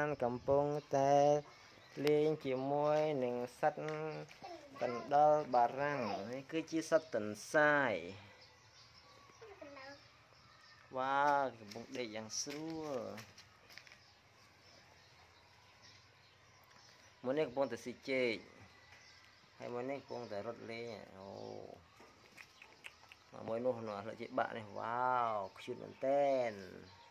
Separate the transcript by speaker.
Speaker 1: កំពុងតែលេងជាមួយនឹងសត្វកណ្ដុរបារាំងនេះគឺជាសត្វទន្សាយវ៉ាវកំពុងដេកយ៉ាងស្រួលមួយនេះកំពុងតែស៊ីចេកហើយមួយនេះកំពុងតែរត់លេងអូមួយនោះលើជាបាក់នេះវ៉ាវ cute មែនតើ